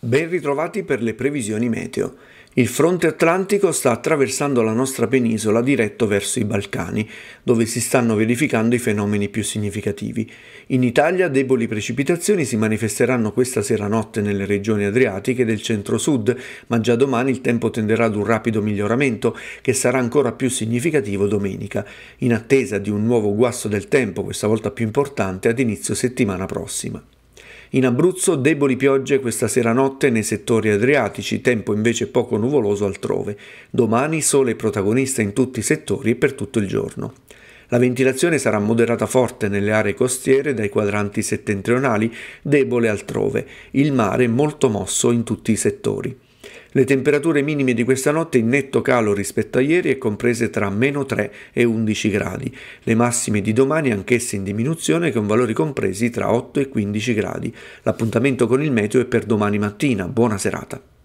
Ben ritrovati per le previsioni meteo. Il fronte atlantico sta attraversando la nostra penisola diretto verso i Balcani, dove si stanno verificando i fenomeni più significativi. In Italia deboli precipitazioni si manifesteranno questa sera notte nelle regioni adriatiche del centro-sud, ma già domani il tempo tenderà ad un rapido miglioramento che sarà ancora più significativo domenica, in attesa di un nuovo guasto del tempo, questa volta più importante, ad inizio settimana prossima. In Abruzzo deboli piogge questa sera notte nei settori adriatici, tempo invece poco nuvoloso altrove. Domani sole protagonista in tutti i settori e per tutto il giorno. La ventilazione sarà moderata forte nelle aree costiere dai quadranti settentrionali, debole altrove. Il mare molto mosso in tutti i settori. Le temperature minime di questa notte in netto calo rispetto a ieri è comprese tra -3 e 11 gradi, le massime di domani anch'esse in diminuzione con valori compresi tra 8 e 15 gradi. L'appuntamento con il meteo è per domani mattina, buona serata.